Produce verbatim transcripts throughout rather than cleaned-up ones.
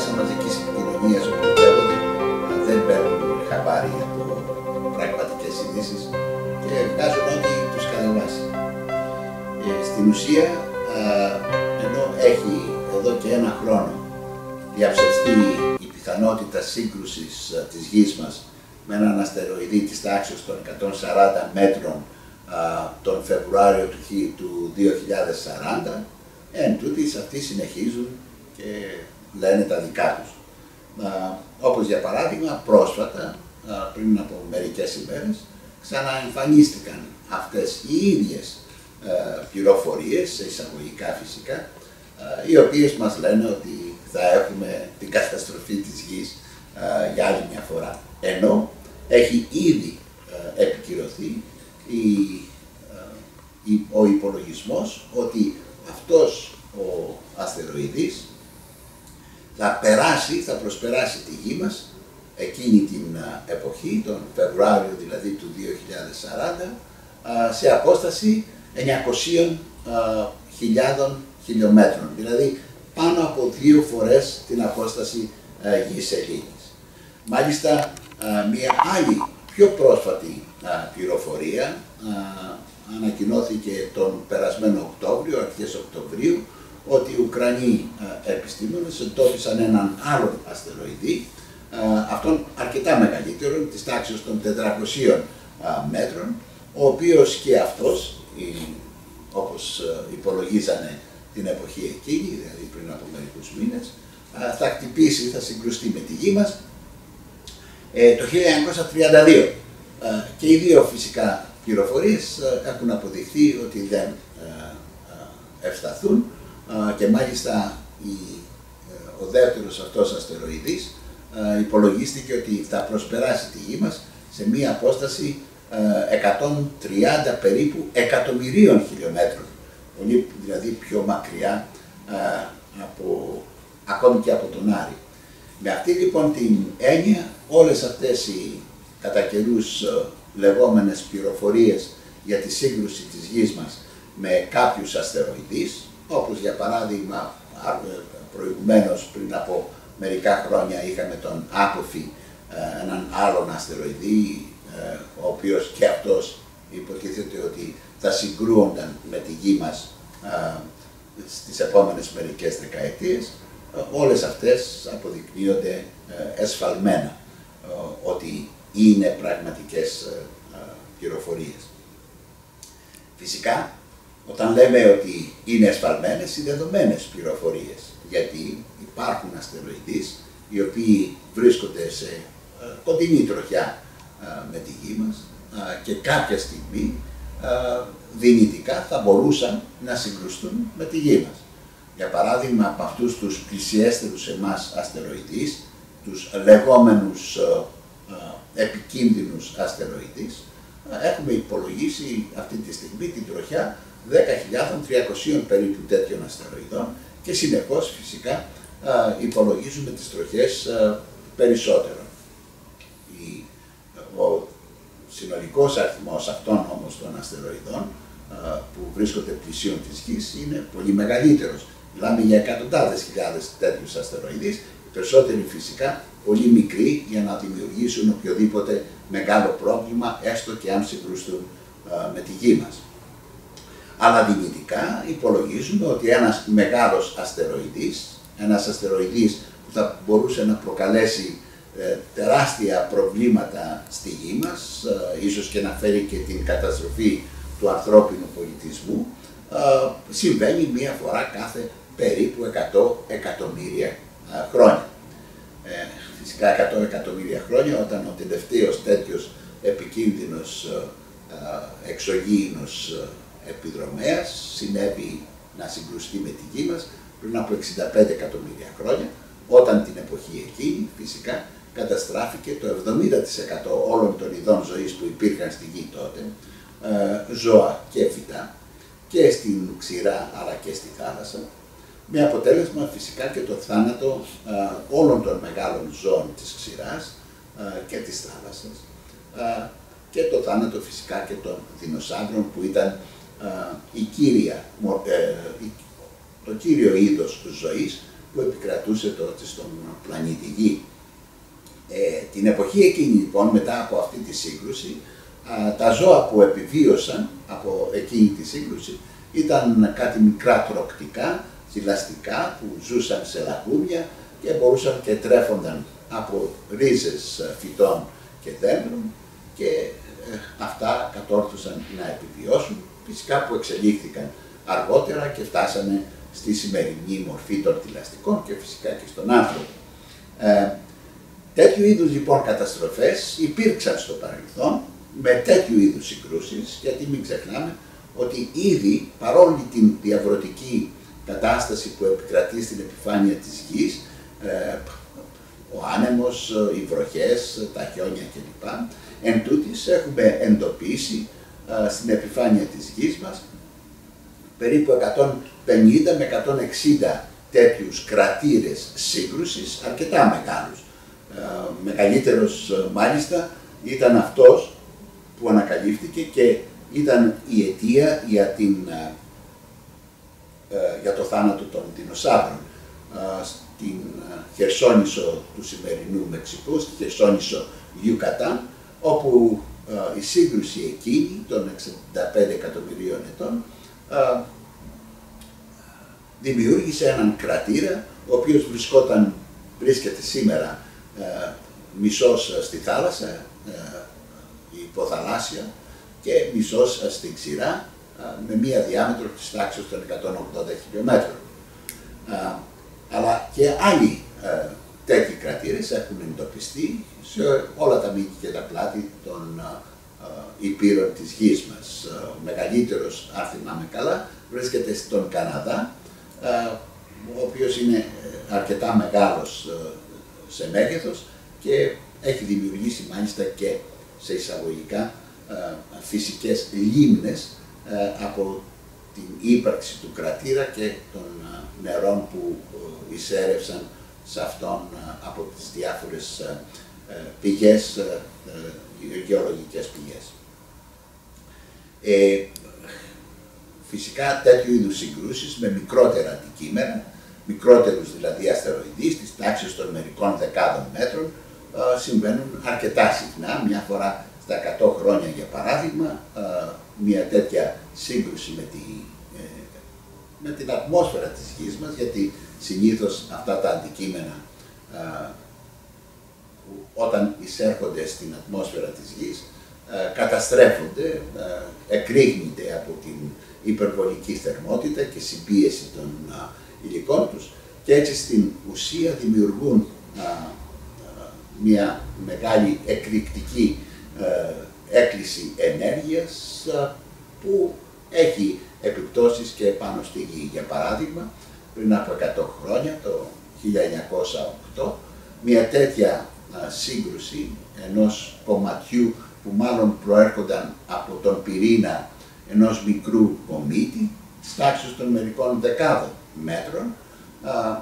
μέσα μαζικής επικοινωνίας οπουδήποτε δεν παίρνουν χαμπάρι από πραγματικές ειδήσεις και βγάζουν ό,τι τους κατεβάσει. Ε, στην ουσία, ε, ενώ έχει εδώ και ένα χρόνο διαψευστεί η πιθανότητα σύγκρουσης ε, της γης μας με έναν αστεροειδή της τάξης των εκατόν σαράντα μέτρων ε, τον Φεβρουάριο του, του δύο χιλιάδες σαράντα, εν τούτοις αυτοί συνεχίζουν και λένε τα δικά τους. Ε, όπως για παράδειγμα πρόσφατα, ε, πριν από μερικές ημέρες, ξαναεμφανίστηκαν αυτές οι ίδιες ε, πληροφορίες, σε εισαγωγικά φυσικά, ε, οι οποίες μας λένε ότι θα έχουμε την καταστροφή της γης ε, για άλλη μια φορά. Ενώ έχει ήδη ε, επικυρωθεί η, ε, η, ο υπολογισμός ότι αυτός ο αστεροειδής θα περάσει, θα προσπεράσει τη γη μας εκείνη την εποχή, τον Φεβρουάριο δηλαδή του δύο χιλιάδες σαράντα, σε απόσταση εννιακόσιες χιλιάδες χιλιόμετρων, δηλαδή πάνω από δύο φορές την απόσταση γης Ελλήνης. Μάλιστα, μια άλλη πιο πρόσφατη πληροφορία ανακοινώθηκε τον περασμένο Οκτώβριο, αρχές Οκτωβρίου, ότι οι Ουκρανοί επιστήμονες εντόπισαν έναν άλλον αστεροειδή, αυτόν αρκετά μεγαλύτερο, της τάξης των τετρακοσίων μέτρων, ο οποίος και αυτός, όπως υπολογίζανε την εποχή εκείνη, δηλαδή πριν από μερικούς μήνες, θα χτυπήσει, θα συγκρουστεί με τη γη μας το χίλια εννιακόσια τριάντα δύο. Και οι δύο φυσικά πληροφορίες έχουν αποδειχθεί ότι δεν ευσταθούν και μάλιστα ο δεύτερος αυτός αστεροειδής υπολογίστηκε ότι θα προσπεράσει τη γη μας σε μία απόσταση εκατόν τριάντα περίπου εκατομμυρίων χιλιόμετρων, πολύ δηλαδή πιο μακριά από, ακόμη και από τον Άρη. Με αυτή λοιπόν την έννοια, όλες αυτές οι κατά καιρούς λεγόμενες πληροφορίες για τη σύγκρουση της γης μας με κάποιους αστεροειδείς, όπως για παράδειγμα προηγουμένως πριν από μερικά χρόνια είχαμε τον Άποφη, έναν άλλον αστεροειδή, ο οποίος και αυτός υποτίθεται ότι θα συγκρούονταν με τη γη μας στις επόμενες μερικές δεκαετίες. Όλες αυτές αποδεικνύονται εσφαλμένα ότι είναι πραγματικές πληροφορίες. Φυσικά, όταν λέμε ότι είναι εσφαλμένες, είναι δεδομένες πληροφορίες, γιατί υπάρχουν αστεροειδείς οι οποίοι βρίσκονται σε κοντινή τροχιά με τη γη μας και κάποια στιγμή δυνητικά θα μπορούσαν να συγκρουστούν με τη γη μας. Για παράδειγμα, από αυτούς τους πλησιέστερους εμάς αστεροειδείς, τους λεγόμενους επικίνδυνους αστεροειδείς, έχουμε υπολογίσει αυτή τη στιγμή την τροχιά δέκα χιλιάδες τριακόσιων περίπου τέτοιων αστεροειδών και συνεχώς φυσικά υπολογίζουμε τις τροχές περισσότερων. Ο συνολικός αριθμός αυτών όμως των αστεροειδών που βρίσκονται πλησίον της γης είναι πολύ μεγαλύτερος. Μιλάμε για εκατοντάδες χιλιάδες τέτοιους αστεροειδείς, περισσότεροι φυσικά πολύ μικροί για να δημιουργήσουν οποιοδήποτε μεγάλο πρόβλημα, έστω και αν συγκρουστούν με τη γη μας. Αλλά δυνητικά υπολογίζουμε ότι ένας μεγάλος αστεροειδής, ένας αστεροειδής που θα μπορούσε να προκαλέσει ε, τεράστια προβλήματα στη γη μας, ε, ίσως και να φέρει και την καταστροφή του ανθρώπινου πολιτισμού, ε, συμβαίνει μία φορά κάθε περίπου εκατό εκατομμύρια ε, χρόνια. Ε, φυσικά εκατό εκατομμύρια χρόνια, όταν ο τελευταίος τέτοιος επικίνδυνος ε, ε, εξωγήινος ε, επιδρομέας συνέβη να συγκρουστεί με τη γη μας πριν από εξήντα πέντε εκατομμύρια χρόνια, όταν την εποχή εκείνη φυσικά καταστράφηκε το εβδομήντα τοις εκατό όλων των ειδών ζωής που υπήρχαν στη γη τότε, ε, ζώα και φυτά, και στην ξηρά αλλά και στη θάλασσα, με αποτέλεσμα φυσικά και το θάνατο ε, όλων των μεγάλων ζώων της ξηράς ε, και της θάλασσας ε, και το θάνατο φυσικά και των δεινοσαύρων που ήταν ε, η κύρια, ε, η, το κύριο είδος ζωής που επικρατούσε τότε στον πλανήτη Γη. Ε, την εποχή εκείνη λοιπόν, μετά από αυτή τη σύγκρουση, α, τα ζώα που επιβίωσαν από εκείνη τη σύγκρουση ήταν κάτι μικρά τρωκτικά, θηλαστικά, που ζούσαν σε λαγούμια και μπορούσαν και τρέφονταν από ρίζες φυτών και δέντρων και ε, αυτά κατόρθωσαν να επιβιώσουν, φυσικά που εξελίχθηκαν αργότερα και φτάσανε στη σημερινή μορφή των θηλαστικών και φυσικά και στον άνθρωπο. Ε, τέτοιου είδους λοιπόν καταστροφές υπήρξαν στο παρελθόν με τέτοιου είδους συγκρούσεις, γιατί μην ξεχνάμε ότι ήδη παρόλη την διαβρωτική κατάσταση που επικρατεί στην επιφάνεια της Γης, ε, ο άνεμος, οι βροχές, τα χιόνια κλπ. Εν τούτης έχουμε εντοπίσει ε, στην επιφάνεια της Γης μας περίπου εκατόν πενήντα με εκατόν εξήντα τέτοιους κρατήρες σύγκρουσης, αρκετά μεγάλους. Ε, μεγαλύτερος μάλιστα ήταν αυτός που ανακαλύφθηκε και ήταν η αιτία για, την, ε, για το θάνατο των δεινοσαύρων. Ε, στην Χερσόνησο του σημερινού Μεξικού, στη Χερσόνησο Γιουκατάν, όπου ε, η σύγκρουση εκείνη των εξήντα πέντε εκατομμυρίων ετών ε, δημιούργησε έναν κρατήρα, ο οποίος βρισκόταν, βρίσκεται σήμερα ε, μισός στη θάλασσα, ε, υποθαλάσσια, και μισός στην ξηρά, ε, με μία διάμετρο της τάξης των εκατόν ογδόντα χιλιόμετρων. Ε, αλλά και άλλοι ε, τέτοιοι κρατήρες έχουν εντοπιστεί σε όλα τα μήκη και τα πλάτη των ε, ε, υπήρων της Γης μας. Ο μεγαλύτερος, αν θυμάμαι καλά, βρίσκεται στον Καναδά, ε, ο οποίος είναι αρκετά μεγάλος ε, σε μέγεθος και έχει δημιουργήσει μάλιστα και σε εισαγωγικά ε, φυσικές λίμνες ε, από την ύπαρξη του κρατήρα και των ε, νερών που ε, εισέρευσαν σε αυτόν ε, από τις διάφορες ε, ε, πηγές, ε, ε, γεωλογικές πηγές. Ε, φυσικά τέτοιου είδους συγκρούσεις με μικρότερα αντικείμενα, μικρότερους δηλαδή αστεροειδείς, της τάξης των μερικών δεκάδων μέτρων, ε, συμβαίνουν αρκετά συχνά, μια φορά στα εκατό χρόνια για παράδειγμα, ε, μια τέτοια σύγκρουση με, τη, ε, με την ατμόσφαιρα της Γης μας, γιατί συνήθως αυτά τα αντικείμενα ε, όταν εισέρχονται στην ατμόσφαιρα της Γης ε, καταστρέφονται, ε, εκρήγνεται από την υπερβολική θερμότητα και συμπίεση των α, υλικών τους και έτσι στην ουσία δημιουργούν α, α, μια μεγάλη εκρηκτική α, έκκληση ενέργειας α, που έχει επιπτώσεις και πάνω στη Γη. Για παράδειγμα, πριν από εκατό χρόνια, το χίλια εννιακόσια οκτώ, μια τέτοια α, σύγκρουση ενός κομματιού που μάλλον προέρχονταν από τον πυρήνα ενός μικρού κομίτη, της τάξης των μερικών δεκάδων μέτρων, α,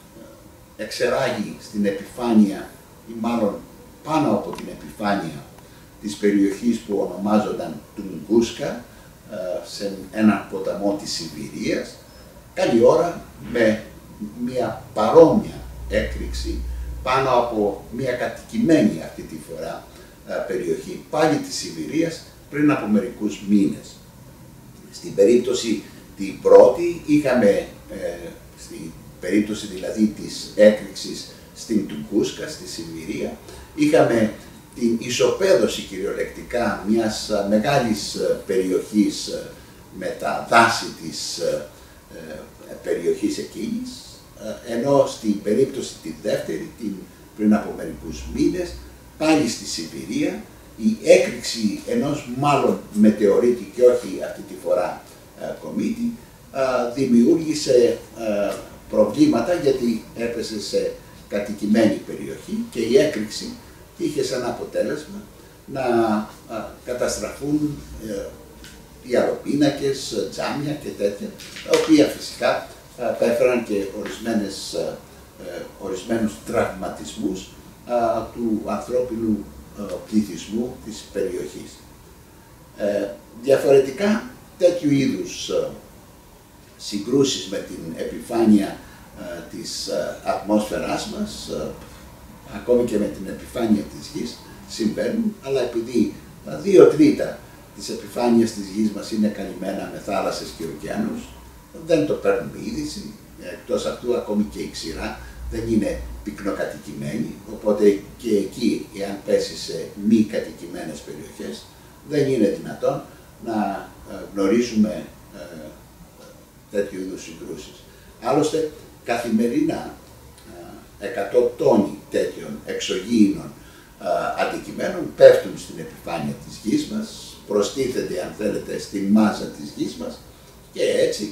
εξεράγει στην επιφάνεια ή μάλλον πάνω από την επιφάνεια της περιοχής που ονομάζονταν Τουγκούσκα, σε έναν ποταμό της Σιβηρίας, καλή ώρα με μια παρόμοια έκρηξη πάνω από μια κατοικημένη αυτή τη φορά περιοχή, πάλι της Σιβηρίας, πριν από μερικούς μήνες. Στην περίπτωση την πρώτη είχαμε, ε, στην περίπτωση δηλαδή της έκρηξης στην Τουγκούσκα, στη Σιβηρία, είχαμε την ισοπαίδωση κυριολεκτικά μιας μεγάλης περιοχής με τα δάση της ε, περιοχής εκείνης, ενώ στην περίπτωση τη δεύτερη, την, πριν από μερικούς μήνες, πάλι στη Σιβηρία, η έκρηξη ενός μάλλον μετεωρίτη και όχι αυτή τη φορά ε, κομίτη, ε, δημιούργησε ε, προβλήματα γιατί έπεσε σε κατοικημένη περιοχή και η έκρηξη είχε σαν αποτέλεσμα να ε, καταστραφούν ε, οι αλοπίνακες, τζάμια και τέτοια, τα οποία φυσικά ε, πέφεραν και ορισμένες, ε, ορισμένους τραυματισμούς ε, του ανθρώπινου πληθυσμού της περιοχής. Ε, διαφορετικά τέτοιου είδους ε, συγκρούσεις με την επιφάνεια της ατμόσφαιράς μας, ακόμη και με την επιφάνεια της γης, συμβαίνουν, αλλά επειδή τα δύο τρίτα της επιφάνειας της γης μας είναι καλυμμένα με θάλασσες και ωκεανούς, δεν το παίρνουμε είδηση. Εκτός αυτού, ακόμη και η ξηρά δεν είναι πυκνοκατοικημένη, οπότε και εκεί, εάν πέσει σε μη κατοικημένες περιοχές, δεν είναι δυνατόν να γνωρίζουμε τέτοιου είδους συγκρούσεις. Άλλωστε, καθημερινά εκατό τόνοι τέτοιων εξωγήινων αντικειμένων πέφτουν στην επιφάνεια της γης μας, προστίθενται, αν θέλετε, στη μάζα της γης μας και έτσι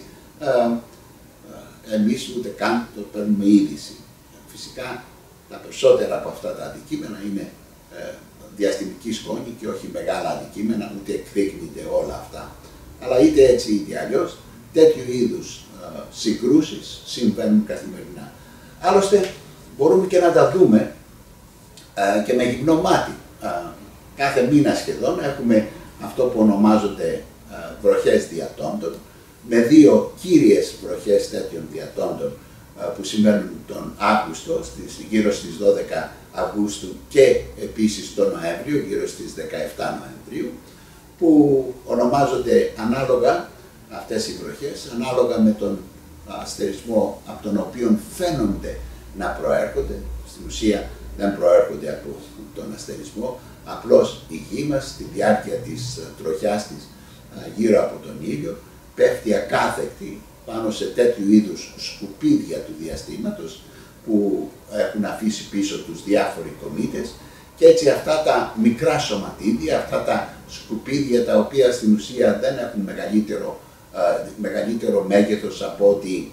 εμείς ούτε καν το παίρνουμε είδηση. Φυσικά τα περισσότερα από αυτά τα αντικείμενα είναι διαστημική σκόνη και όχι μεγάλα αντικείμενα, ούτε εκδείκνυται όλα αυτά. Αλλά είτε έτσι είτε αλλιώς, τέτοιου είδους συγκρούσεις συμβαίνουν καθημερινά. Άλλωστε, μπορούμε και να τα δούμε και με γυμνό μάτι. Κάθε μήνα σχεδόν έχουμε αυτό που ονομάζονται βροχές διατόντων, με δύο κύριες βροχές τέτοιων διατόντων που συμβαίνουν τον Αύγουστο, στις, γύρω στις δώδεκα Αυγούστου και επίσης τον Νοέμβριο, γύρω στις δεκαεπτά Νοεμβρίου, που ονομάζονται ανάλογα αυτές οι βροχές, ανάλογα με τον αστερισμό από τον οποίο φαίνονται να προέρχονται. Στην ουσία δεν προέρχονται από τον αστερισμό, απλώς η γη μας στη διάρκεια της τροχιάς της γύρω από τον ήλιο πέφτει ακάθεκτη πάνω σε τέτοιου είδους σκουπίδια του διαστήματος που έχουν αφήσει πίσω τους διάφοροι κομήτες και έτσι αυτά τα μικρά σωματίδια, αυτά τα σκουπίδια τα οποία στην ουσία δεν έχουν μεγαλύτερο, μεγαλύτερο μέγεθος από ότι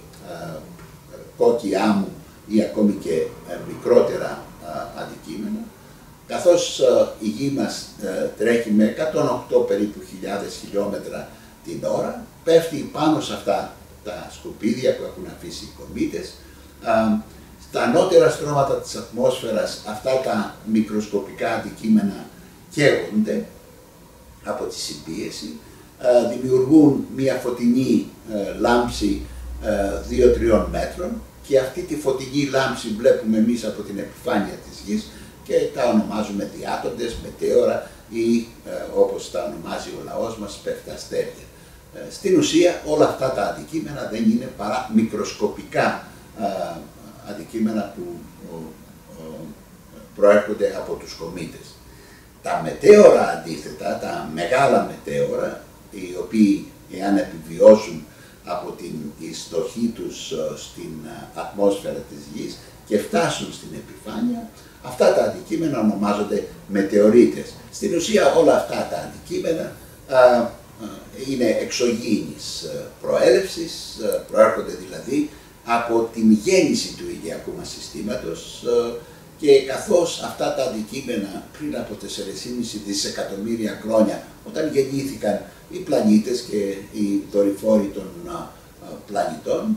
κόκκι άμμου ή ακόμη και μικρότερα αντικείμενα, καθώς η γη μας τρέχει με εκατόν οκτώ περίπου χιλιάδες χιλιόμετρα την ώρα, πέφτει πάνω σε αυτά τα σκουπίδια που έχουν αφήσει οι κομήτες. Στα ανώτερα στρώματα της ατμόσφαιρας αυτά τα μικροσκοπικά αντικείμενα καίγονται από τη συμπίεση, δημιουργούν μια φωτεινή λάμψη δύο με τρία μέτρων και αυτή τη φωτεινή λάμψη βλέπουμε εμείς από την επιφάνεια της γης και τα ονομάζουμε διάτοντες, μετέωρα ή όπως τα ονομάζει ο λαός μας πεφταστέρια. Στην ουσία όλα αυτά τα αντικείμενα δεν είναι παρά μικροσκοπικά αντικείμενα που προέρχονται από τους κομήτες. Τα μετέωρα αντίθετα, τα μεγάλα μετέωρα, οι οποίοι εάν επιβιώσουν από την ειστοχή τους στην ατμόσφαιρα της γης και φτάσουν στην επιφάνεια, αυτά τα αντικείμενα ονομάζονται μετεωρίτες. Στην ουσία όλα αυτά τα αντικείμενα α, είναι εξωγήινης προέλευσης, προέρχονται δηλαδή από την γέννηση του ηλιακού μας συστήματος και καθώς αυτά τα αντικείμενα πριν από τέσσερα κόμμα πέντε δισεκατομμύρια χρόνια, όταν γεννήθηκαν οι πλανήτες και οι δορυφόροι των πλανητών,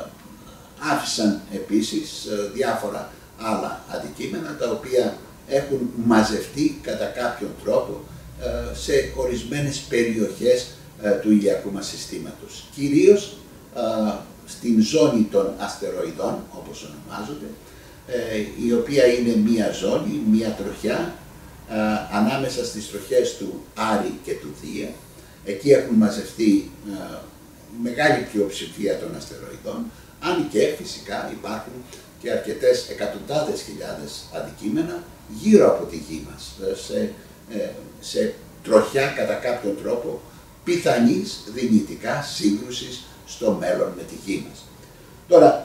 άφησαν επίσης διάφορα άλλα αντικείμενα τα οποία έχουν μαζευτεί κατά κάποιον τρόπο σε ορισμένες περιοχές του ηλιακού μας συστήματος. Κυρίως στην ζώνη των αστεροειδών, όπως ονομάζονται, η οποία είναι μία ζώνη, μία τροχιά ανάμεσα στις τροχές του Άρη και του Δία. Εκεί έχουν μαζευτεί μεγάλη πλειοψηφία των αστεροειδών, αν και φυσικά υπάρχουν και αρκετές εκατοντάδες χιλιάδες αντικείμενα γύρω από τη γη μας, σε, σε τροχιά κατά κάποιον τρόπο πιθανής δυνητικά σύγκρουσης στο μέλλον με τη γη μας. Τώρα,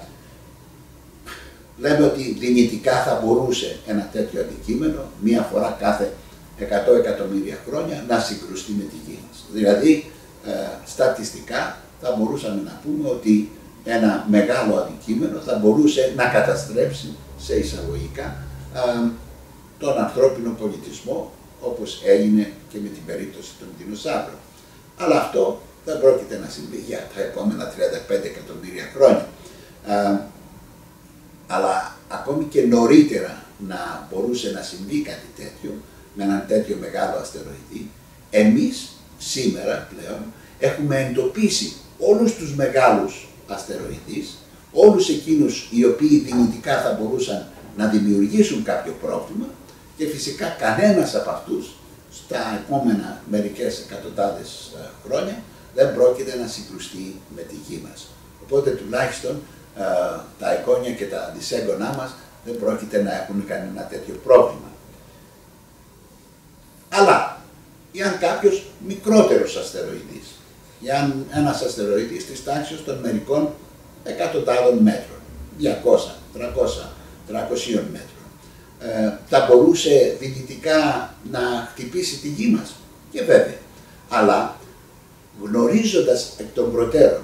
λέμε ότι δυνητικά θα μπορούσε ένα τέτοιο αντικείμενο μία φορά κάθε εκατό εκατομμύρια χρόνια να συγκρουστεί με τη γη μας. Δηλαδή, ε, στατιστικά θα μπορούσαμε να πούμε ότι ένα μεγάλο αντικείμενο θα μπορούσε να καταστρέψει σε εισαγωγικά ε, τον ανθρώπινο πολιτισμό, όπως έγινε και με την περίπτωση των δεινοσαύρων. Αλλά αυτό δεν πρόκειται να συμβεί για τα επόμενα τριάντα πέντε εκατομμύρια χρόνια. Ε, αλλά ακόμη και νωρίτερα να μπορούσε να συμβεί κάτι τέτοιο, με έναν τέτοιο μεγάλο αστεροειδή, εμείς σήμερα πλέον έχουμε εντοπίσει όλους τους μεγάλους αστεροειδείς, όλους εκείνους οι οποίοι δυνητικά θα μπορούσαν να δημιουργήσουν κάποιο πρόβλημα και φυσικά κανένας από αυτούς στα επόμενα μερικές εκατοντάδες χρόνια δεν πρόκειται να συγκρουστεί με τη γη μας. Οπότε τουλάχιστον τα εγγόνια και τα δυσέγγονά μας δεν πρόκειται να έχουν κανένα τέτοιο πρόβλημα. Αλλά, εάν κάποιος μικρότερος αστεροειδής, εάν ένας αστεροειδής της τάξης των μερικών εκατοντάδων μέτρων, διακόσια, τριακόσια, τριακόσια μέτρων, ε, θα μπορούσε δυνητικά να χτυπήσει τη γη μας. Και βέβαια, αλλά γνωρίζοντας εκ των προτέρων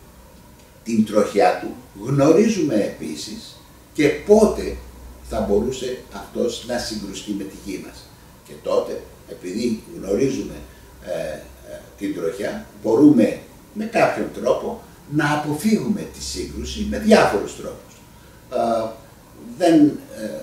την τροχιά του, γνωρίζουμε επίσης και πότε θα μπορούσε αυτός να συγκρουστεί με τη γη μας. Και τότε, επειδή γνωρίζουμε ε, ε, την τροχιά, μπορούμε με κάποιον τρόπο να αποφύγουμε τη σύγκρουση με διάφορους τρόπους. Ε, δεν ε,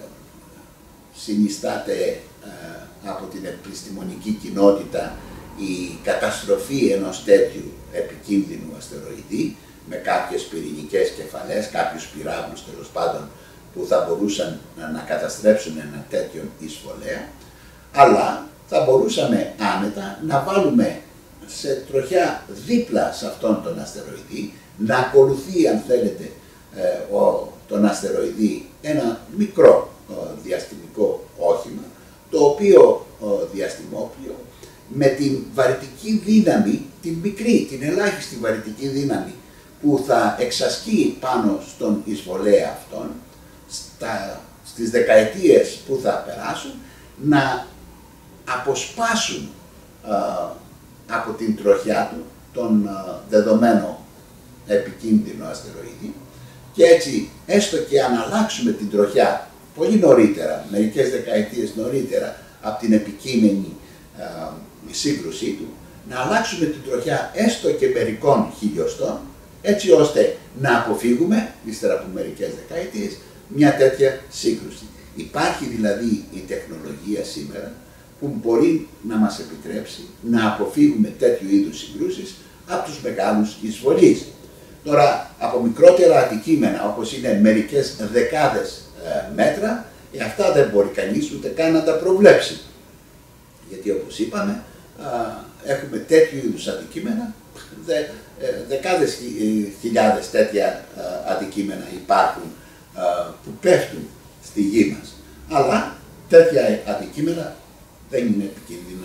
συνιστάται ε, από την επιστημονική κοινότητα η καταστροφή ενός τέτοιου επικίνδυνου αστεροειδή με κάποιες πυρηνικές κεφαλές, κάποιους πυράβλους τέλος πάντων που θα μπορούσαν να, να καταστρέψουν ένα τέτοιο εισβολέα, αλλά θα μπορούσαμε άνετα να βάλουμε σε τροχιά δίπλα σε αυτόν τον αστεροειδή, να ακολουθεί αν θέλετε ε, ο, τον αστεροειδή ένα μικρό ε, διαστημικό όχημα, το οποίο ε, διαστημόπλιο με την βαρυτική δύναμη, την μικρή, την ελάχιστη βαρυτική δύναμη που θα εξασκεί πάνω στον εισβολέα αυτόν, στα, στις δεκαετίες που θα περάσουν, να αποσπάσουν α, από την τροχιά του τον α, δεδομένο επικίνδυνο αστεροειδή και έτσι έστω και αν αλλάξουμε την τροχιά πολύ νωρίτερα, μερικές δεκαετίες νωρίτερα από την επικείμενη α, σύγκρουσή του, να αλλάξουμε την τροχιά έστω και μερικών χιλιοστών, έτσι ώστε να αποφύγουμε, ύστερα από μερικές δεκαετίες, μια τέτοια σύγκρουση. Υπάρχει δηλαδή η τεχνολογία σήμερα που μπορεί να μας επιτρέψει να αποφύγουμε τέτοιου είδους συγκρούσεις από τους μεγάλους εισβολείς. Τώρα, από μικρότερα αντικείμενα, όπως είναι μερικές δεκάδες ε, μέτρα, ε, αυτά δεν μπορεί κανείς ούτε καν να τα προβλέψει. Γιατί όπως είπαμε, α, έχουμε τέτοιου είδους αντικείμενα, δε, ε, δεκάδες χιλιάδες τέτοια α, αντικείμενα υπάρχουν α, που πέφτουν στη γη μας. Αλλά τέτοια αντικείμενα δεν είναι επικίνδυνα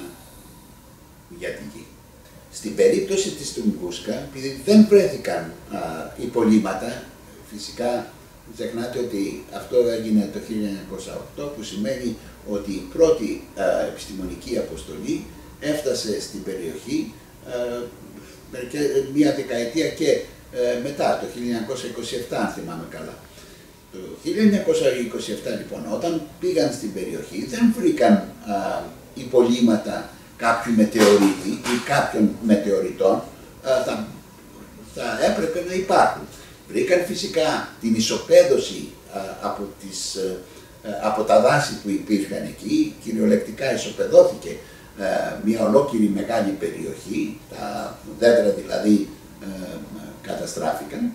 για τη γη. Στην περίπτωση της Τουνγκούσκα, επειδή δεν βρέθηκαν α, υπολείμματα, φυσικά ξεχνάτε ότι αυτό έγινε το χίλια εννιακόσια οκτώ, που σημαίνει ότι η πρώτη α, επιστημονική αποστολή έφτασε στην περιοχή α, μια δεκαετία και α, μετά, το χίλια εννιακόσια είκοσι επτά, αν θυμάμαι καλά. Το χίλια εννιακόσια είκοσι επτά λοιπόν, όταν πήγαν στην περιοχή, δεν βρήκαν α, υπολείμματα κάποιου μετεωρίτη ή κάποιων μετεωριτών, α, θα, θα έπρεπε να υπάρχουν. Βρήκαν φυσικά την ισοπαίδωση α, από, τις, α, από τα δάση που υπήρχαν εκεί, κυριολεκτικά ισοπεδώθηκε α, μια ολόκληρη μεγάλη περιοχή, τα δέντρα δηλαδή α, καταστράφηκαν,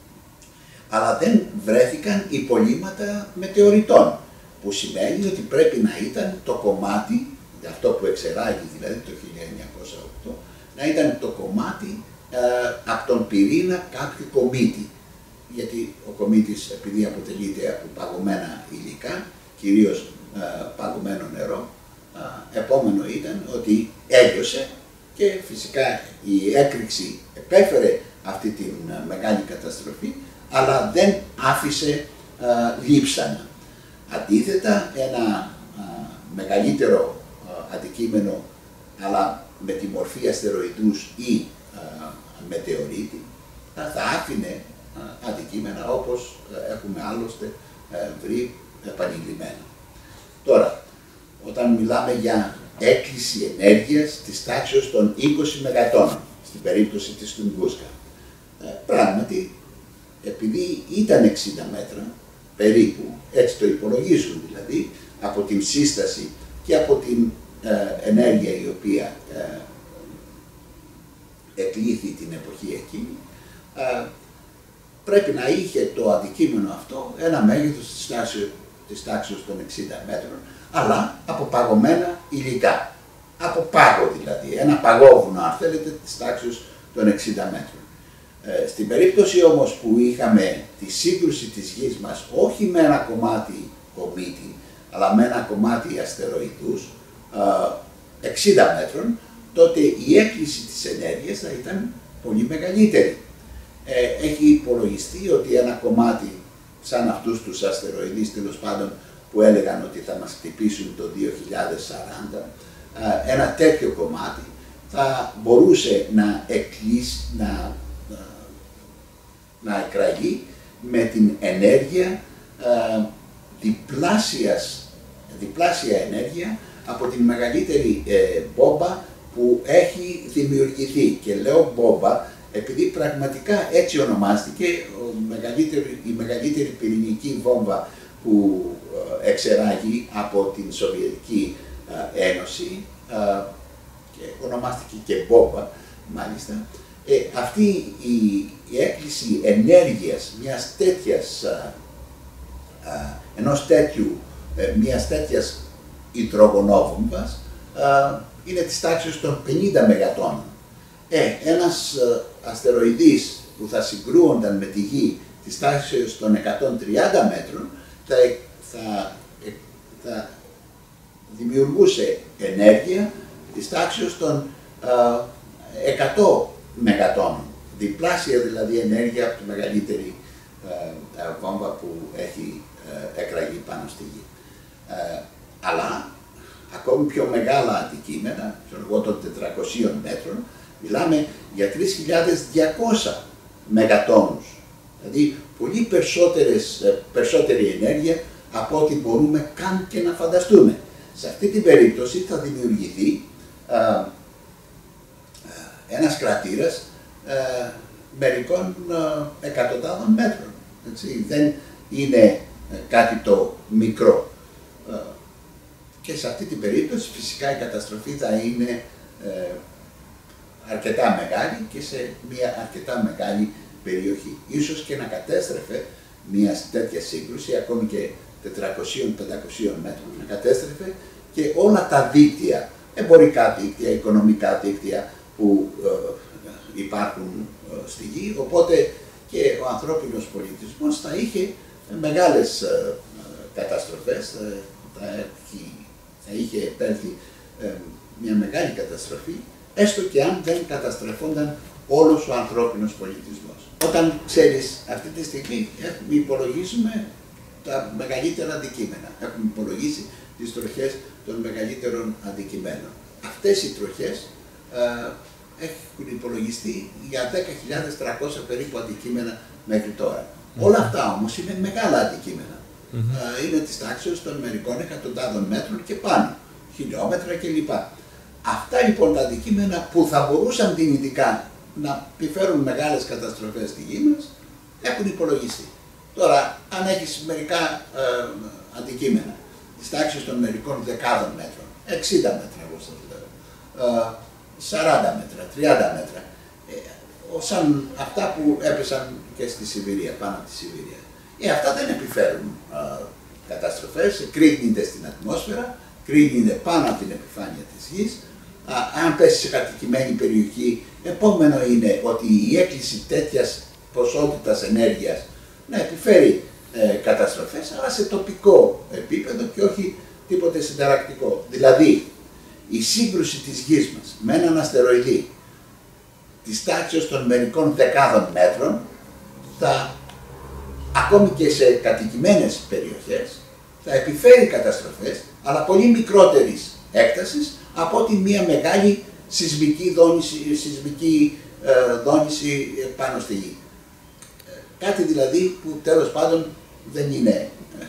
αλλά δεν βρέθηκαν υπολείμματα μετεωριτών, που σημαίνει ότι πρέπει να ήταν το κομμάτι, αυτό που εξεράγει δηλαδή το χίλια εννιακόσια οκτώ, να ήταν το κομμάτι ε, από τον πυρήνα κάποιου κομίτη. Γιατί ο κομίτης, επειδή αποτελείται από παγωμένα υλικά, κυρίως ε, παγωμένο νερό, ε, επόμενο ήταν ότι έλειωσε και φυσικά η έκρηξη επέφερε αυτή τη μεγάλη καταστροφή, αλλά δεν άφησε α, λείψανα. Αντίθετα, ένα α, μεγαλύτερο α, αντικείμενο, αλλά με τη μορφή αστεροειδούς ή α, μετεωρίτη, θα άφηνε α, αντικείμενα όπως α, έχουμε άλλωστε α, βρει επανειλημμένα. Τώρα, όταν μιλάμε για έκκληση ενέργειας της τάξης των είκοσι μεγατόνων, στην περίπτωση της Τουνγκούσκα, α, πράγματι, επειδή ήταν εξήντα μέτρα, περίπου, έτσι το υπολογίζουν δηλαδή, από την σύσταση και από την ε, ενέργεια η οποία ε, εκλήθη την εποχή εκείνη, ε, πρέπει να είχε το αντικείμενο αυτό ένα μέγεθος της τάξης, της τάξης των εξήντα μέτρων, αλλά από παγωμένα υλικά. Από πάγο δηλαδή, ένα παγόβουνο αν θέλετε της τάξης των εξήντα μέτρων. Ε, στην περίπτωση όμως που είχαμε τη σύγκρουση της γης μας όχι με ένα κομμάτι κομήτη, αλλά με ένα κομμάτι αστεροειδούς ε, εξήντα μέτρων, τότε η έκκληση της ενέργειας θα ήταν πολύ μεγαλύτερη. Ε, έχει υπολογιστεί ότι ένα κομμάτι σαν αυτούς τους αστεροειδείς τέλος πάντων που έλεγαν ότι θα μας χτυπήσουν το δύο χιλιάδες σαράντα, ε, ένα τέτοιο κομμάτι θα μπορούσε να εκκλείσει, να, να, να εκραγεί με την ενέργεια ε, διπλάσιας, διπλάσια ενέργεια από την μεγαλύτερη ε, μπόμπα που έχει δημιουργηθεί. Και λέω μπόμπα επειδή πραγματικά έτσι ονομάστηκε ο μεγαλύτερη, η μεγαλύτερη πυρηνική βόμβα που ε, εξεράγει από την Σοβιετική ε, Ένωση ε, και ονομάστηκε και μπόμπα μάλιστα. Ε, αυτή η, η έκκληση ενέργειας μιας τέτοιας, ε, ε, ενός τέτοιου, ε, μιας τέτοιας υδρογονόβομβας ε, είναι της τάξης των πενήντα μεγατόνων. Ε, ένας ε, αστεροειδής που θα συγκρούονταν με τη Γη της τάξης των εκατόν τριάντα μέτρων θα, θα, θα δημιουργούσε ενέργεια της τάξης των ε, εκατό μεγατόνων. Διπλάσια δηλαδή ενέργεια από τη μεγαλύτερη ε, ε, βόμβα που έχει ε, εκραγεί πάνω στη Γη. Ε, αλλά ακόμη πιο μεγάλα αντικείμενα, των τετρακοσίων μέτρων, μιλάμε για τρεις χιλιάδες διακόσια μεγατόνους. Δηλαδή πολύ περισσότερες, περισσότερη ενέργεια από ό,τι μπορούμε καν και να φανταστούμε. Σε αυτή την περίπτωση θα δημιουργηθεί α, α, ένας κρατήρας α, μερικών α, εκατοντάδων μέτρων. Έτσι. Δεν είναι κάτι το μικρό. Α, και σε αυτή την περίπτωση φυσικά η καταστροφή θα είναι ε, αρκετά μεγάλη και σε μια αρκετά μεγάλη περιοχή. Ίσως και να κατέστρεφε μια τέτοια σύγκρουση, ακόμη και τετρακόσια με πεντακόσια μέτρων, να κατέστρεφε και όλα τα δίκτυα, εμπορικά δίκτυα, οικονομικά δίκτυα που ε, υπάρχουν ε, στη Γη, οπότε και ο ανθρώπινος πολιτισμός θα είχε μεγάλες ε, καταστροφές, ε, θα, έχει, θα είχε επέλθει ε, μια μεγάλη καταστροφή, έστω και αν δεν καταστρεφόνταν όλος ο ανθρώπινος πολιτισμός. Όταν ξέρεις αυτή τη στιγμή έχουμε υπολογίσουμε τα μεγαλύτερα αντικείμενα, έχουμε υπολογίσει τις τροχές των μεγαλύτερων αντικειμένων. Αυτές οι τροχές ε, έχουν υπολογιστεί για δέκα χιλιάδες τριακόσια περίπου αντικείμενα μέχρι τώρα. Mm-hmm. Όλα αυτά όμως είναι μεγάλα αντικείμενα. Mm-hmm. Ε, είναι της τάξης των μερικών εκατοντάδων μέτρων και πάνω, χιλιόμετρα κλπ. Αυτά λοιπόν τα αντικείμενα που θα μπορούσαν δυνητικά να επιφέρουν μεγάλες καταστροφές στη Γη μας, έχουν υπολογιστεί. Τώρα, αν έχεις μερικά ε, αντικείμενα της τάξης των μερικών δεκάδων μέτρων, εξήντα μέτρα εγώ σας λέω, ε, σαράντα μέτρα, τριάντα μέτρα, ε, σαν αυτά που έπεσαν και στη Σιβηρία, πάνω από τη Σιβηρία. Ε, αυτά δεν επιφέρουν ε, καταστροφές, κρίνονται στην ατμόσφαιρα, κρίνονται πάνω από την επιφάνεια της Γης. Α, αν πέσει σε κατοικημένη περιοχή, επόμενο είναι ότι η έκκληση τέτοιας ποσότητας ενέργειας να επιφέρει ε, καταστροφές, αλλά σε τοπικό επίπεδο και όχι τίποτε συνταρακτικό. Δηλαδή, η σύγκρουση της Γης μας με έναν αστεροειδή της τάξης των μερικών δεκάδων μέτρων θα, ακόμη και σε κατοικημένες περιοχές, θα επιφέρει καταστροφές, αλλά πολύ μικρότερης έκτασης από ότι μια μεγάλη σεισμική δόνηση, σεισμική, ε, δόνηση πάνω στη Γη. Ε, κάτι δηλαδή που τέλος πάντων δεν είναι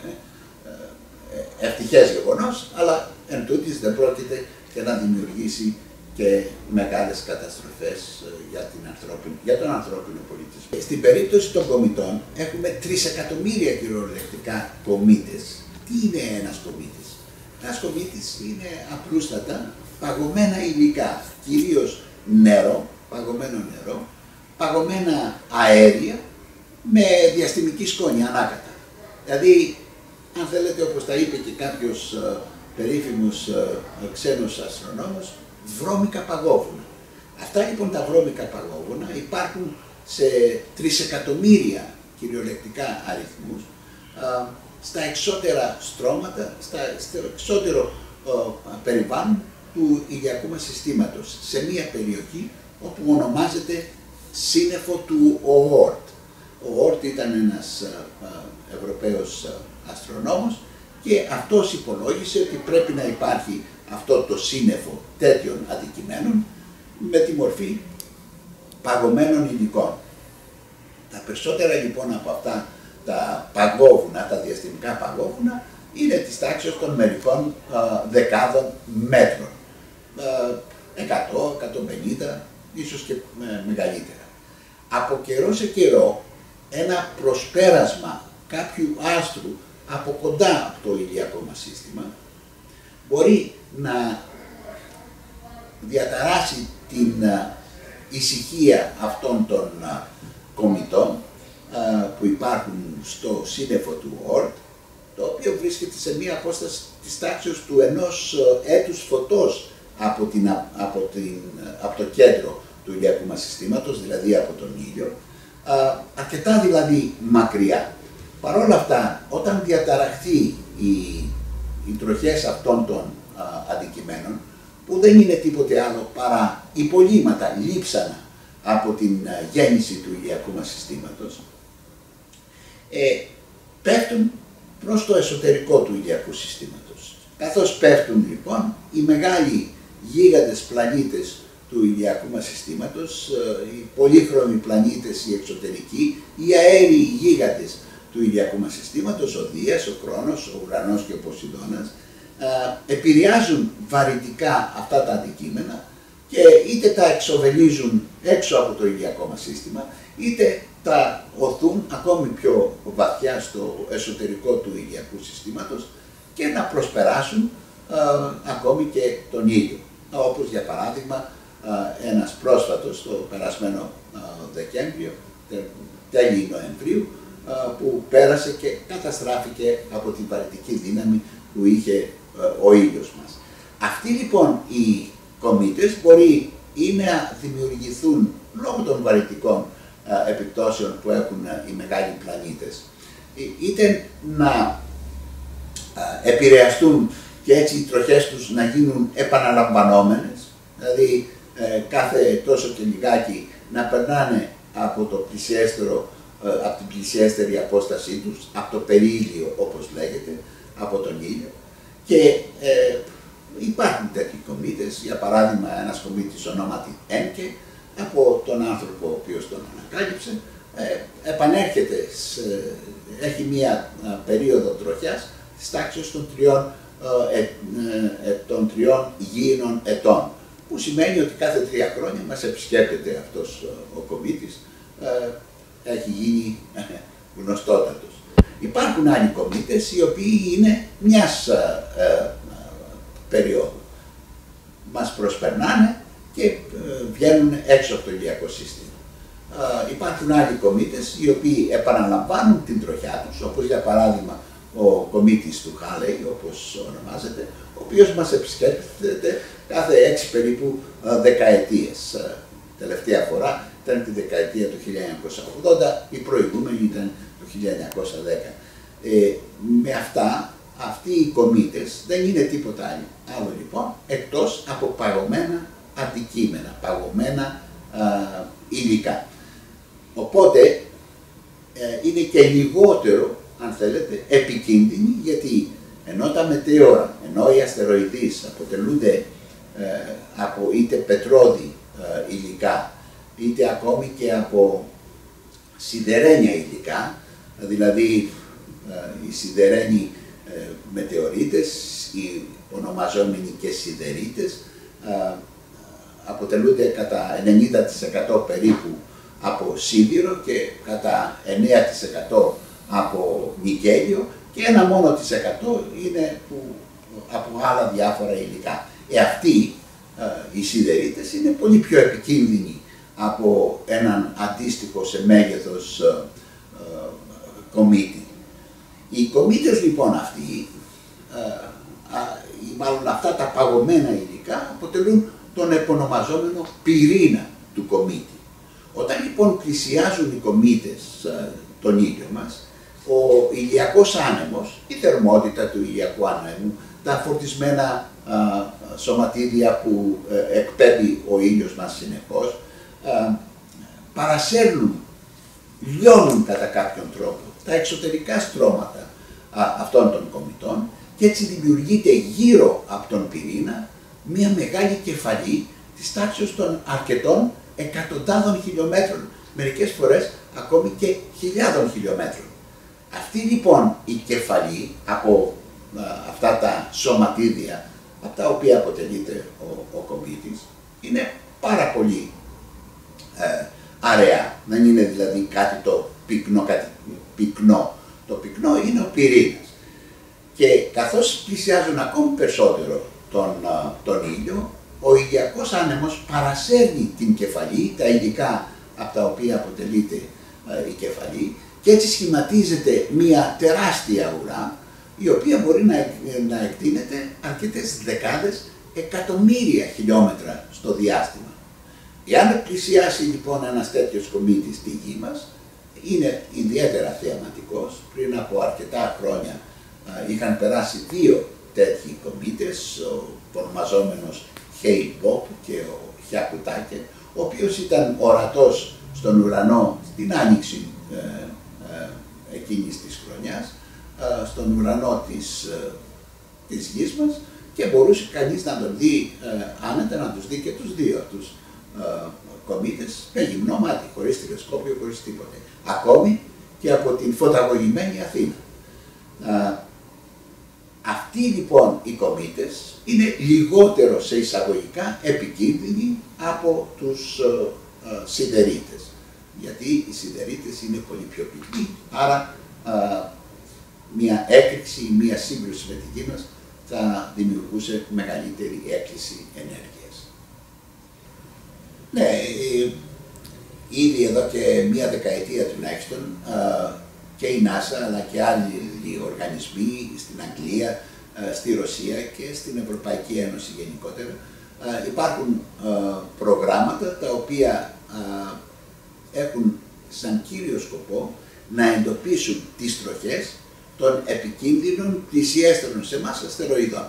ε, ευτυχές γεγονός, αλλά εν τούτης δεν πρόκειται και να δημιουργήσει και μεγάλες καταστροφές για, την ανθρώπινη, για τον ανθρώπινο πολιτισμό. Στην περίπτωση των κομητών έχουμε τρισεκατομμύρια κυριολεκτικά κομήτες. Τι είναι ένας κομήτης? Ένας κομήτης είναι απλούστατα παγωμένα υλικά, κυρίως νερό, παγωμένο νερό, παγωμένα αέρια με διαστημική σκόνη ανάκατα. Δηλαδή, αν θέλετε, όπως τα είπε και κάποιος ε, περίφημος ε, ξένος αστρονόμος, βρώμικα παγόβουνα. Αυτά λοιπόν τα βρώμικα παγόβουνα υπάρχουν σε τρισεκατομμύρια κυριολεκτικά αριθμούς ε, στα εξώτερα στρώματα, στα, στο εξώτερο ε, περιβάλλον του ηλιακού μας συστήματος, σε μια περιοχή όπου ονομάζεται σύννεφο του Οόρτ. Ο Οόρτ ήταν ένας ε, ε, Ευρωπαίος ε, αστρονόμος και αυτός υπολόγισε ότι πρέπει να υπάρχει αυτό το σύννεφο τέτοιων αντικειμένων με τη μορφή παγωμένων υλικών. Τα περισσότερα λοιπόν από αυτά τα παγόβουνα, τα διαστημικά παγόβουνα, είναι της τάξης των μερικών α, δεκάδων μέτρων. εκατό, εκατόν πενήντα, ίσως και με, μεγαλύτερα. Από καιρό σε καιρό, ένα προσπέρασμα κάποιου άστρου από κοντά από το ηλιακό μας σύστημα μπορεί να διαταράσει την α, ησυχία αυτών των α, κομητών α, που υπάρχουν στο σύννεφο του Οόρτ, το οποίο βρίσκεται σε μία απόσταση της τάξης του ενός έτους φωτός από, την, από, την, από το κέντρο του ηλιακού μας συστήματος, δηλαδή από τον ήλιο, α, αρκετά δηλαδή μακριά. Παρ' όλα αυτά, όταν διαταραχθεί οι, οι τροχές αυτών των α, αντικειμένων, που δεν είναι τίποτε άλλο παρά υπολείμματα, λείψανα από την α, γέννηση του ηλιακού μας συστήματος, ε, πέφτουν προς το εσωτερικό του ηλιακού συστήματος. Καθώς πέφτουν λοιπόν, οι μεγάλοι γίγαντες πλανήτες του ηλιακού μας συστήματος, οι πολύχρωμοι πλανήτες, οι εξωτερικοί, οι αέριοι γίγαντες του ηλιακού μας συστήματος, ο Δίας, ο Κρόνος, ο Ουρανός και ο Ποσειδώνας, επηρεάζουν βαρυτικά αυτά τα αντικείμενα και είτε τα εξοβελίζουν έξω από το ηλιακό μας σύστημα, είτε τα οθούν ακόμη πιο βαθιά στο εσωτερικό του ηλιακού συστήματος και να προσπεράσουν α, ακόμη και τον ήλιο. Όπως για παράδειγμα α, ένας πρόσφατος, το περασμένο α, Δεκέμβριο, τε, τέλη Νοεμβρίου, α, που πέρασε και καταστράφηκε από την βαρυτική δύναμη που είχε α, ο ήλιος μας. Αυτοί λοιπόν οι κομήτες μπορεί ή να δημιουργηθούν λόγω των βαρυτικών επιπτώσεων που έχουν οι μεγάλοι πλανήτες, είτε να επηρεαστούν και έτσι οι τροχές τους να γίνουν επαναλαμβανόμενες, δηλαδή κάθε τόσο και λιγάκι να περνάνε από το πλησιέστερο, από την πλησιέστερη απόστασή τους, από το περίλιο όπως λέγεται, από τον ήλιο, και ε, υπάρχουν τέτοιοι κομήτες, για παράδειγμα ένας κομήτης ονόματι Ένκε, από τον άνθρωπο ο οποίος τον ανακάλυψε, ε, επανέρχεται, σε, έχει μία α, περίοδο τροχιάς της τάξης των τριών, ε, ε, ε, των τριών γήινων ετών, που σημαίνει ότι κάθε τρία χρόνια μας επισκέπτεται αυτός ο κομήτης, ε, έχει γίνει ε, γνωστότατος. Υπάρχουν άλλοι κομήτες οι οποίοι είναι μιας ε, ε, περίοδου. Μας προσπερνάνε και βγαίνουν έξω από το ηλιακό σύστημα. Uh, υπάρχουν άλλοι κομήτες οι οποίοι επαναλαμβάνουν την τροχιά τους, όπως για παράδειγμα ο κομήτης του Χάλεϊ, όπως ονομάζεται, ο οποίος μας επισκέπτεται κάθε έξι περίπου uh, δεκαετίες. Uh, τελευταία φορά ήταν τη δεκαετία του χίλια εννιακόσια ογδόντα, η προηγούμενη ήταν το χίλια εννιακόσια δέκα. Ε, με αυτά, αυτοί οι κομήτες δεν είναι τίποτα άλλο λοιπόν, εκτός από παγωμένα αντικείμενα, παγωμένα α, υλικά. Οπότε ε, είναι και λιγότερο, αν θέλετε, επικίνδυνοι, γιατί ενώ τα μετέωρα, ενώ οι αστεροειδείς αποτελούνται ε, από είτε πετρώδη ε, υλικά, είτε ακόμη και από σιδερένια υλικά, δηλαδή ε, οι σιδερένοι ε, μετεωρίτες, οι ονομαζόμενοι και σιδερίτες, ε, αποτελούνται κατά ενενήντα τοις εκατό περίπου από σίδηρο και κατά εννέα τοις εκατό από νικέλιο και ένα μόνο της εκατό είναι που, από άλλα διάφορα υλικά. Ε, αυτοί ε, οι σιδερίτες είναι πολύ πιο επικίνδυνοι από έναν αντίστοιχο σε μέγεθος ε, κομίτη. Οι κομίτες λοιπόν αυτοί, ε, ή μάλλον αυτά τα παγωμένα υλικά, αποτελούν τον επωνομαζόμενο πυρήνα του κομίτη. Όταν λοιπόν πλησιάζουν οι κομίτες ε, τον ήλιο μας, ο ηλιακός άνεμος, η θερμότητα του ηλιακού άνεμου, τα φορτισμένα α, σωματίδια που ε, εκπέμπει ο ήλιος μας συνεχώς, α, παρασέρνουν, λιώνουν κατά κάποιον τρόπο τα εξωτερικά στρώματα α, αυτών των κομιτών και έτσι δημιουργείται γύρω από τον πυρήνα μια μεγάλη κεφαλή της τάξης των αρκετών εκατοντάδων χιλιόμετρων, μερικές φορές ακόμη και χιλιάδων χιλιόμετρων. Αυτή λοιπόν η κεφαλή από α, αυτά τα σωματίδια, από τα οποία αποτελείται ο, ο κομίτης, είναι πάρα πολύ ε, αραιά, δεν είναι δηλαδή κάτι το πυκνό, κάτι πυκνό. Το πυκνό είναι ο πυρήνας. Και καθώς πλησιάζουν ακόμη περισσότερο τον, α, τον ήλιο, ο ηλιακός άνεμος παρασέρνει την κεφαλή, τα υλικά από τα οποία αποτελείται α, η κεφαλή, και έτσι σχηματίζεται μια τεράστια ουρά, η οποία μπορεί να, να εκτείνεται αρκετές δεκάδες εκατομμύρια χιλιόμετρα στο διάστημα. Εάν πλησιάσει λοιπόν ένας τέτοιος κομίτης στη γη μας, είναι ιδιαίτερα θεαματικός. Πριν από αρκετά χρόνια α, είχαν περάσει δύο τέτοιοι κομίτες, ο ονομαζόμενος Hale-Bopp και ο Hyakutake, ο οποίος ήταν ορατός στον ουρανό στην άνοιξη ε, ε, εκείνης της χρονιάς, ε, στον ουρανό της, ε, της γης μας, και μπορούσε κανείς να τον δει ε, άνετα, να τους δει και τους δύο τους ε, κομίτες με γυμνό μάτι, χωρίς τηλεσκόπιο, χωρίς τίποτε. Ακόμη και από την φωταγωγημένη Αθήνα. Ε, αυτοί λοιπόν οι κομίτες είναι λιγότερο σε εισαγωγικά επικίνδυνοι από τους ε, ε, σιδερίτες. Γιατί οι σιδερίτες είναι πολύ πιο πυκνοί, άρα ε, μια έκρηξη ή μια σύγκρουση με τη γη μας θα δημιουργούσε μεγαλύτερη έκκληση ενέργειας. Ναι, ήδη εδώ και μία δεκαετία τουλάχιστον ε, και η NASA αλλά και άλλοι οργανισμοί στην Αγγλία, ε, στη Ρωσία και στην Ευρωπαϊκή Ένωση γενικότερα ε, υπάρχουν ε, προγράμματα τα οποία ε, έχουν σαν κύριο σκοπό να εντοπίσουν τις τροχές των επικίνδυνων πλησιέστερων σε εμάς αστεροειδών.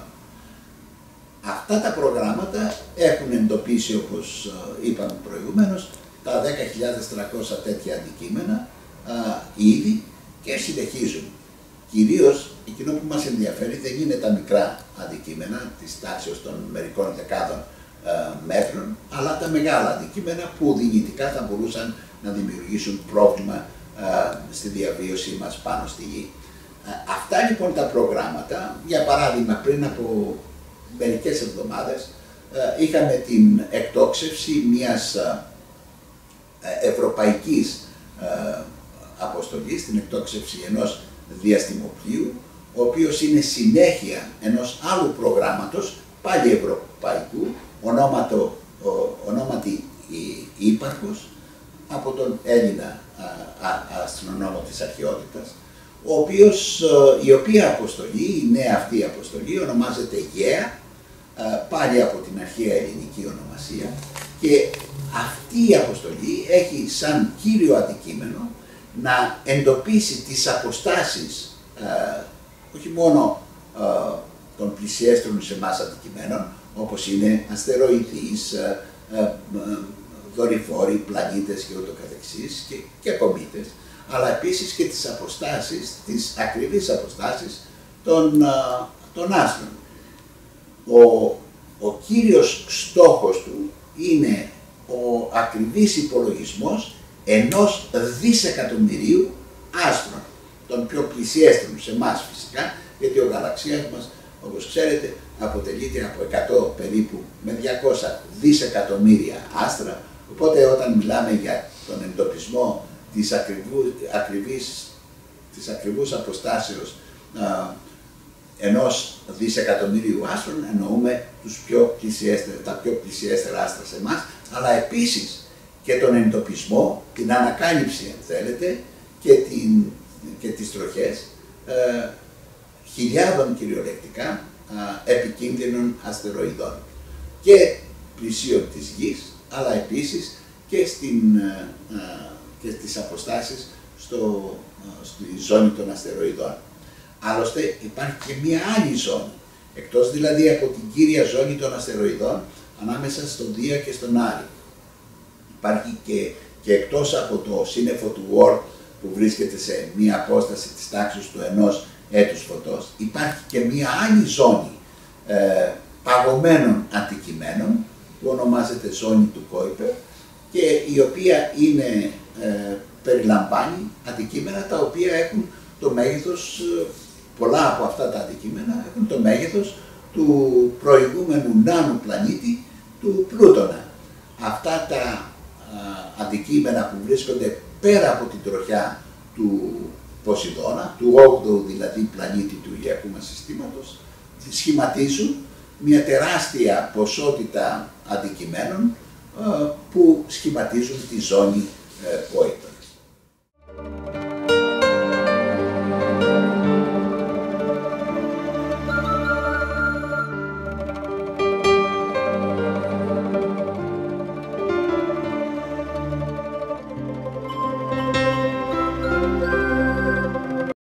Αυτά τα προγράμματα έχουν εντοπίσει, όπως είπαμε προηγουμένως, τα δέκα χιλιάδες τριακόσια τέτοια αντικείμενα α, ήδη και συνεχίζουν. Κυρίως εκείνο που μας ενδιαφέρει δεν είναι τα μικρά αντικείμενα της τάξης των μερικών δεκάδων α, μέτρων, αλλά τα μεγάλα αντικείμενα που δυνητικά θα μπορούσαν να δημιουργήσουν πρόβλημα α, στη διαβίωσή μας πάνω στη γη. Α, αυτά λοιπόν τα προγράμματα, για παράδειγμα πριν από μερικές εβδομάδες α, είχαμε την εκτόξευση μιας α, ευρωπαϊκής α, αποστολής, την εκτόξευση ενός διαστημοπλοίου, ο οποίος είναι συνέχεια ενός άλλου προγράμματος, πάλι ευρωπαϊκού, ονόματο, ο, ονόματι ύπαρχος, από τον Έλληνα α, α, αστρονόμο της αρχαιότητας, ο οποίος, η οποία αποστολή, η νέα αυτή αποστολή, ονομάζεται Γαία, πάλι από την αρχαία ελληνική ονομασία, και αυτή η αποστολή έχει σαν κύριο αντικείμενο να εντοπίσει τις αποστάσεις όχι μόνο των πλησιέστερων σε εμάς αντικειμένων, όπως είναι αστεροειδείς, δορυφόροι, πλανήτες και ούτω καθεξής και, και κομήτες, αλλά επίσης και τις αποστάσεις, τις ακριβείς αποστάσεις των, των άστρων. Ο, ο κύριος στόχος του είναι ο ακριβής υπολογισμός ενός δισεκατομμυρίου άστρων, των πιο πλησιέστερων σε εμάς φυσικά, γιατί ο γαλαξίας μας, όπως ξέρετε, αποτελείται από εκατό περίπου με διακόσια δισεκατομμύρια άστρα, οπότε όταν μιλάμε για τον εντοπισμό της, ακριβού, ακριβής, της ακριβούς αποστάσεως α, ενός δισεκατομμυρίου άστρων, εννοούμε τους πιο τα πιο πλησιέστερα άστρα σε εμάς, αλλά επίσης και τον εντοπισμό, την ανακάλυψη αν θέλετε, και, την, και τις τροχές ε, χιλιάδων κυριολεκτικά ε, επικίνδυνων αστεροειδών και πλησίων της Γης, αλλά επίσης και, στην, ε, ε, και στις αποστάσεις στο, ε, στη ζώνη των αστεροειδών. Άλλωστε υπάρχει και μία άλλη ζώνη, εκτός δηλαδή από την κύρια ζώνη των αστεροειδών, ανάμεσα στον Δία και στον Άρη. Υπάρχει και, και εκτός από το σύννεφο του Oort, που βρίσκεται σε μία απόσταση της τάξης του ενός έτους φωτός, υπάρχει και μία άλλη ζώνη ε, παγωμένων αντικειμένων, που ονομάζεται ζώνη του Kuiper, και η οποία είναι, ε, περιλαμβάνει αντικείμενα τα οποία έχουν το μέγεθος, πολλά από αυτά τα αντικείμενα έχουν το μέγεθος του προηγούμενου νάνου πλανήτη του Πλούτονα. Αυτά τα α, αντικείμενα που βρίσκονται πέρα από την τροχιά του Ποσειδώνα, του όγδοου δηλαδή πλανήτη του ηλιακού μας συστήματος, σχηματίζουν μια τεράστια ποσότητα αντικειμένων α, που σχηματίζουν τη ζώνη Kuiper.